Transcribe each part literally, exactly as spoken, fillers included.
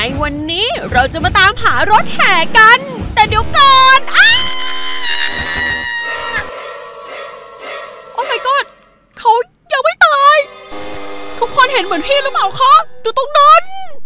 วันนี้เราจะมาตามหารถแห่กันแต่เดี๋ยวก่อนอ้าโอ้ my god เขายังไม่ตายทุกคนเห็นเหมือนพี่หรือเปล่าคะดูตรงนั้น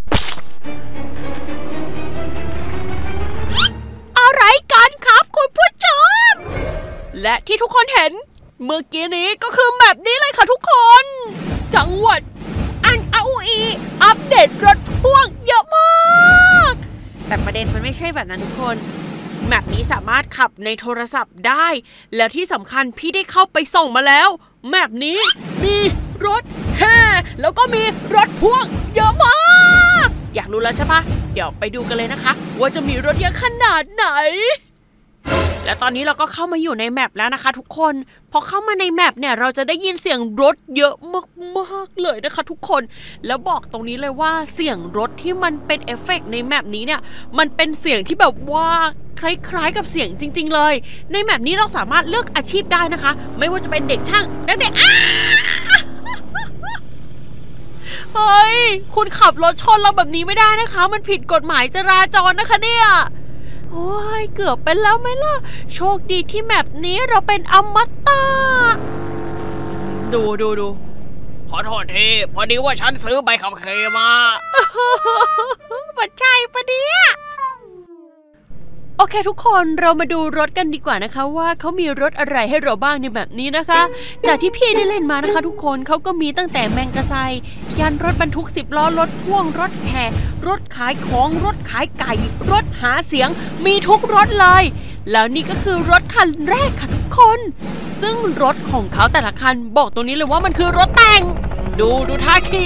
อะไรกันครับคุณผู้ชมและที่ทุกคนเห็นเมื่อกี้นี้ก็คือแบบนี้เลยค่ะทุกคนจังหวัดอันอาอีอัปเดตรถพ่วงเยอะมากแต่ประเด็นมันไม่ใช่แบบนั้นทุกคนแมปนี้สามารถขับในโทรศัพท์ได้แล้วที่สำคัญพี่ได้เข้าไปส่องมาแล้วแมปนี้มีรถแห่แล้วก็มีรถพ่วงเยอะมากอยากรู้แล้วใช่ปะเดี๋ยวไปดูกันเลยนะคะว่าจะมีรถเยอะขนาดไหนและตอนนี้เราก็เข้ามาอยู่ในแมปแล้วนะคะทุกคนพอเข้ามาในแมปเนี่ยเราจะได้ยินเสียงรถเยอะมากๆเลยนะคะทุกคนแล้วบอกตรงนี้เลยว่าเสียงรถที่มันเป็นเอฟเฟกต์ในแมปนี้เนี่ยมันเป็นเสียงที่แบบว่าคล้ายๆกับเสียงจริงๆเลยในแมปนี้เราสามารถเลือกอาชีพได้นะคะไม่ว่าจะเป็นเด็กช่างนักเด็กอ้าเฮ้ยคุณขับรถชนเราแบบนี้ไม่ได้นะคะมันผิดกฎหมายจราจรนะคะเนี่ยโอ้ยเกือบเป็นแล้วไหมล่ะโชคดีที่แมปนี้เราเป็นอมตะดูดูดูขอโทษทีพอดีว่าฉันซื้อใบขับขี่มามันใช่ปะเนี่ยโอเคทุกคนเรามาดูรถกันดีกว่านะคะว่าเขามีรถอะไรให้เราบ้างในแบบนี้นะคะจากที่พี่ได้เล่นมานะคะทุกคนเขาก็มีตั้งแต่แมงกะไซยันรถบรรทุกสิบล้อรถพ่วงรถแห่รถขายของรถขายไก่รถหาเสียงมีทุกรถเลยแล้วนี่ก็คือรถคันแรกค่ะทุกคนซึ่งรถของเขาแต่ละคันบอกตรงนี้เลยว่ามันคือรถแต่งดูดูท่าขี่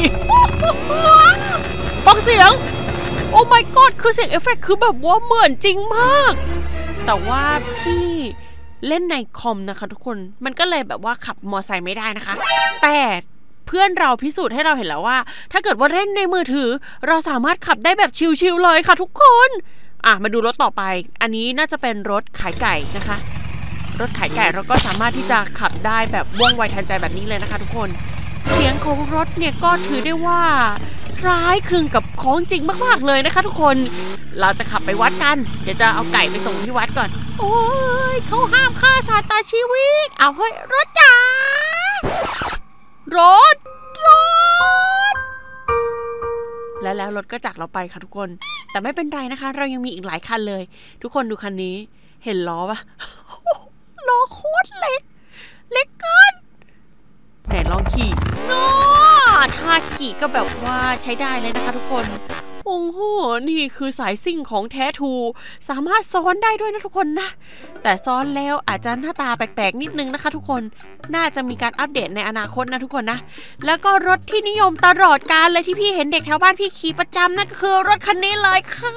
ฟังเสียงโอ้ my god คือเสียงเอฟเฟกต์คือแบบว่าเหมือนจริงมากแต่ว่าพี่เล่นในคอมนะคะทุกคนมันก็เลยแบบว่าขับมอไซค์ไม่ได้นะคะแต่เพื่อนเราพิสูจน์ให้เราเห็นแล้วว่าถ้าเกิดว่าเล่นในมือถือเราสามารถขับได้แบบชิลๆเลยค่ะทุกคนอ่ะมาดูรถต่อไปอันนี้น่าจะเป็นรถขายไก่นะคะรถขายไก่เราก็สามารถที่จะขับได้แบบว่องไวทันใจแบบนี้เลยนะคะทุกคนเสียงของรถเนี่ยก็ถือได้ว่าคล้ายคลึงกับของจริงมากๆเลยนะคะทุกคนเราจะขับไปวัดกันเดี๋ยวจะเอาไก่ไปส่งที่วัดก่อนโอ้ยเขาห้ามฆ่าสัตว์ตัดชีวิตเอาเฮ้ยรถจ้ารถรถและแล้วรถก็จากเราไปค่ะทุกคนแต่ไม่เป็นไรนะคะเรายังมีอีกหลายคันเลยทุกคนดูคันนี้เห็นล้อปะล้อโคตรเล็กเล็กเกินไหนลองขี่น้อท่าขี่ก็แบบว่าใช้ได้เลยนะคะทุกคนโอ้โหนี่คือสายซิ่งของแท้ทูสามารถซ้อนได้ด้วยนะทุกคนนะแต่ซ้อนแล้วอาจจะหน้าตาแปลกๆนิดนึงนะคะทุกคนน่าจะมีการอัปเดตในอนาคตนะทุกคนนะแล้วก็รถที่นิยมตลอดกาลเลยที่พี่เห็นเด็กแถวบ้านพี่ขี่ประจำนั่นก็คือรถคันนี้เลยค่ะ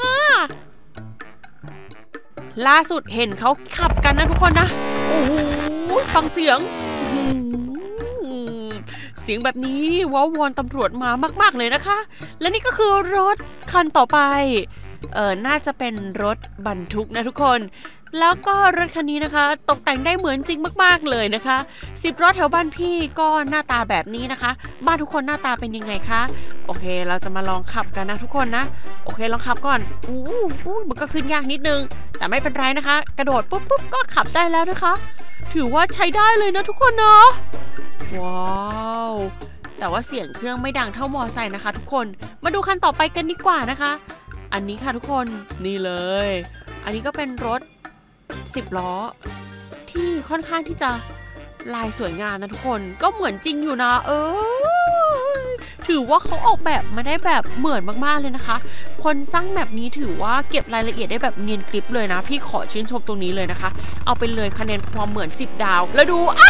ล่าสุดเห็นเขาขับกันนะทุกคนนะโอ้โหฟังเสียงเสียงแบบนี้ว้าวอนตำรวจมามากๆเลยนะคะและนี่ก็คือรถคันต่อไปเออน่าจะเป็นรถบรรทุกนะทุกคนแล้วก็รถคันนี้นะคะตกแต่งได้เหมือนจริงมากๆเลยนะคะสิบล้อแถวบ้านพี่ก็หน้าตาแบบนี้นะคะบ้านทุกคนหน้าตาเป็นยังไงคะโอเคเราจะมาลองขับกันนะทุกคนนะโอเคลองขับก่อนอู้อู้มันก็ขึ้นยากนิดนึงแต่ไม่เป็นไรนะคะกระโดดปุ๊บปุ๊บก็ขับได้แล้วนะคะถือว่าใช้ได้เลยนะทุกคนเนาะว้าวแต่ว่าเสียงเครื่องไม่ดังเท่ามอไซค์นะคะทุกคนมาดูคันต่อไปกันดีกว่านะคะอันนี้ค่ะทุกคนนี่เลยอันนี้ก็เป็นรถสิบล้อที่ค่อนข้างที่จะลายสวยงามนะทุกคนก็เหมือนจริงอยู่นะเออถือว่าเขาออกแบบมาได้แบบเหมือนมากๆเลยนะคะคนสร้างแบบนี้ถือว่าเก็บรายละเอียดได้แบบเนียนกริบเลยนะพี่ขอชื่นชมตรงนี้เลยนะคะเอาไปเลยคะแนนความเหมือนสิบดาวแล้วดูอ่ะ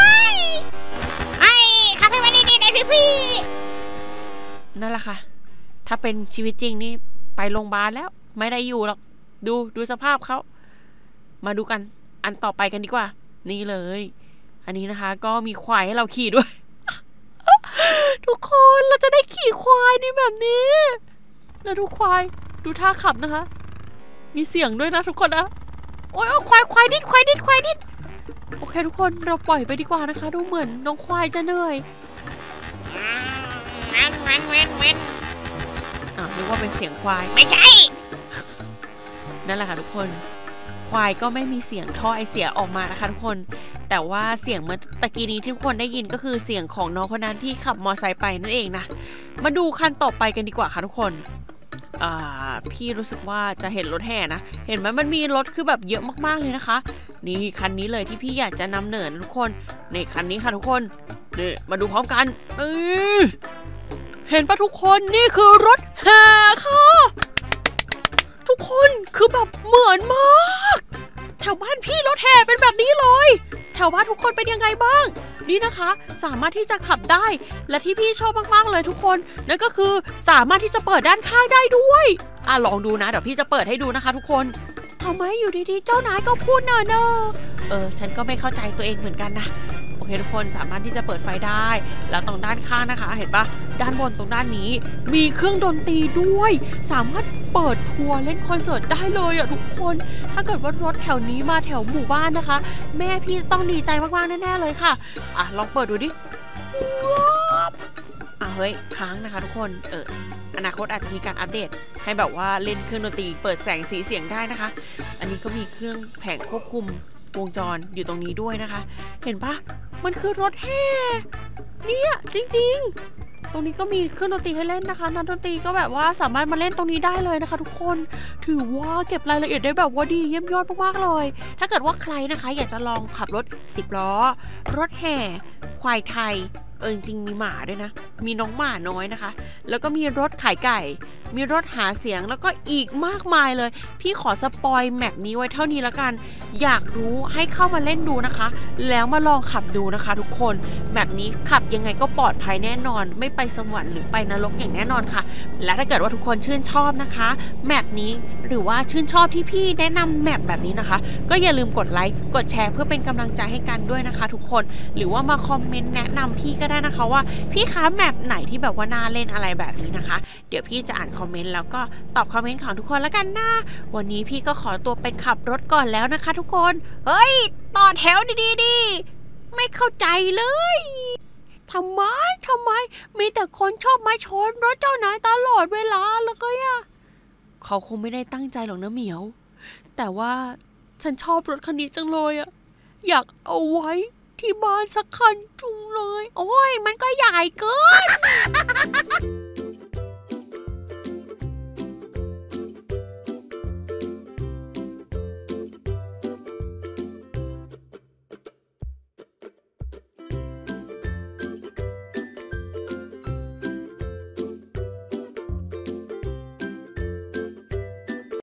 พี่นั่นแหละค่ะถ้าเป็นชีวิตจริงนี่ไปโรงพยาบาลแล้วไม่ได้อยู่หรอกดูดูสภาพเขามาดูกันอันต่อไปกันดีกว่านี่เลยอันนี้นะคะก็มีควายให้เราขี่ด้วย ทุกคนเราจะได้ขี่ควายนี่แบบนี้แล้วดูควายดูท่าขับนะคะมีเสียงด้วยนะทุกคนนะโอ้ยควายควายนิดควายนิดควายนิดโอเคทุกคนเราปล่อยไปดีกว่านะคะดูเหมือนน้องควายจะเหนื่อยเว้นเว้นเว้นเว้นอ้าวนึกว่าเป็นเสียงควายไม่ใช่นั่นแหละค่ะทุกคนควายก็ไม่มีเสียงท่อไอเสียออกมานะคะทุกคนแต่ว่าเสียงเมื่อตะกี้นี้ที่ทุกคนได้ยินก็คือเสียงของน้องคนนั้นที่ขับมอเตอร์ไซค์ไปนั่นเองนะมาดูคันต่อไปกันดีกว่าค่ะทุกคนอ่าพี่รู้สึกว่าจะเห็นรถแห่นะเห็นไหมมันมีรถคือแบบเยอะมากๆเลยนะคะนี่คันนี้เลยที่พี่อยากจะนำเหนินทุกคนในคันนี้ค่ะทุกคนนี่มาดูพร้อมกันเออเห็นปะทุกคนนี่คือรถแห่ค่ะทุกคนคือแบบเหมือนมากแถวบ้านพี่รถแห่เป็นแบบนี้เลยแถวบ้านทุกคนเป็นยังไงบ้างนี่นะคะสามารถที่จะขับได้และที่พี่ชอบมากๆเลยทุกคนนั่นก็คือสามารถที่จะเปิดด้านข้างได้ด้วยอ่ะลองดูนะเดี๋ยวพี่จะเปิดให้ดูนะคะทุกคนทำไมอยู่ดีๆเจ้านายก็พูดเนอะเนอะเออฉันก็ไม่เข้าใจตัวเองเหมือนกันนะโอเคทุกคนสามารถที่จะเปิดไฟได้แล้วตรงด้านข้างนะคะเห็นปะด้านบนตรงด้านนี้มีเครื่องดนตรีด้วยสามารถเปิดทัวร์เล่นคอนเสิร์ตได้เลยอะทุกคนถ้าเกิดว่ารถแถวนี้มาแถวหมู่บ้านนะคะแม่พี่ต้องดีใจมากๆแน่ๆเลยค่ะอ่ะลองเปิดดูดิอ่ะเฮ้ยค้างนะคะทุกคนเอออนาคตอาจจะมีการอัปเดตให้แบบว่าเล่นเครื่องดนตรีเปิดแสงสีเสียงได้นะคะอันนี้ก็มีเครื่องแผงควบคุมวงจรอยู่ตรงนี้ด้วยนะคะเห็นปะมันคือรถแห่เนี่ยจริงๆตรงนี้ก็มีเครื่องดนตรีให้เล่นนะคะนักดนตรีก็แบบว่าสามารถมาเล่นตรงนี้ได้เลยนะคะทุกคนถือว่าเก็บรายละเอียดได้แบบว่าดีเยี่ยมยอดมากๆเลยถ้าเกิดว่าใครนะคะอยากจะลองขับรถสิบล้อรถแห่ควายไทยเออจริงมีหมาด้วยนะมีน้องหมาน้อยนะคะแล้วก็มีรถขายไก่มีรถหาเสียงแล้วก็อีกมากมายเลยพี่ขอสปอยแมปนี้ไว้เท่านี้ละกันอยากรู้ให้เข้ามาเล่นดูนะคะแล้วมาลองขับดูนะคะทุกคนแมปนี้ขับยังไงก็ปลอดภัยแน่นอนไม่ไปสวรรค์หรือไปนรกอย่างแน่นอนค่ะและถ้าเกิดว่าทุกคนชื่นชอบนะคะแมปนี้หรือว่าชื่นชอบที่พี่แนะนำแมปแบบนี้นะคะก็อย่าลืมกดไลค์กดแชร์เพื่อเป็นกำลังใจให้กันด้วยนะคะทุกคนหรือว่ามาคอมเมนต์แนะนำพี่ก็ได้นะคะว่าพี่คะแมปไหนที่แบบว่าน่าเล่นอะไรแบบนี้นะคะเดี๋ยวพี่จะอ่านคอมเมนต์แล้วก็ตอบคอมเมนต์ของทุกคนแล้วกันนะวันนี้พี่ก็ขอตัวไปขับรถก่อนแล้วนะคะทุกคนเฮ้ยต่อแถวดีๆดิไม่เข้าใจเลยทำไมทำไมมีแต่คนชอบมาชนรถเจ้านายตลอดเวลาเลยอะเขาคงไม่ได้ตั้งใจหรอกนะเหมียวแต่ว่าฉันชอบรถคันนี้จังเลยอะอยากเอาไว้ที่บ้านสักคันจุงเลยโอ้ยมันก็ใหญ่เกิน